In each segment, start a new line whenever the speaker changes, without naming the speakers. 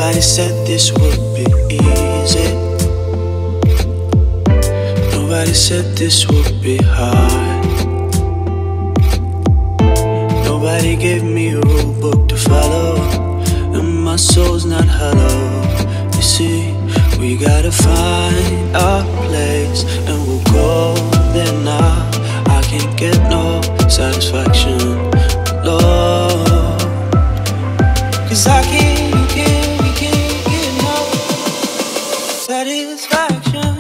Nobody said this would be easy. Nobody said this would be hard. Nobody gave me a rule book to follow, and my soul's not hollow. You see, we gotta find our place, and we'll go there now. I can't get no satisfaction, Lord, 'cause I can't get no satisfaction.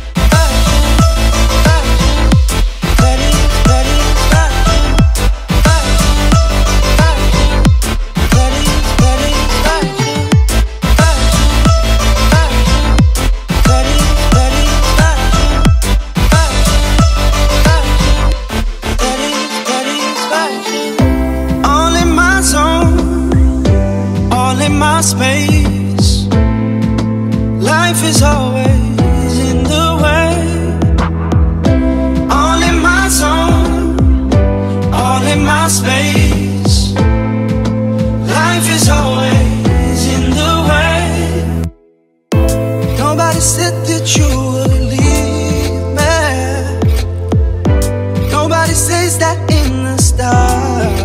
My space, life is always in the way. All in my zone, all in my space. Life is always in the way. Nobody said that you would leave me. Nobody says that in the stars.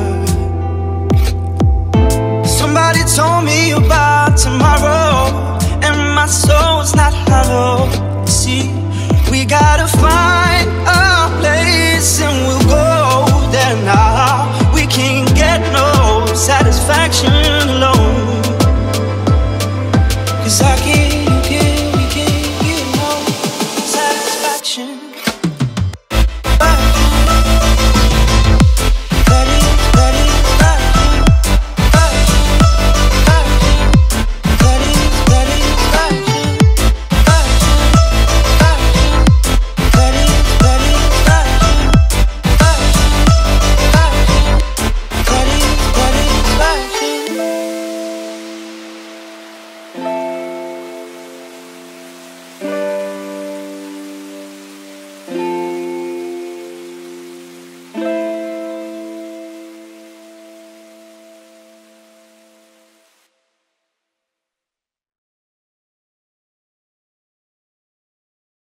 Somebody told me about tomorrow, and my soul's not hollow. See, we gotta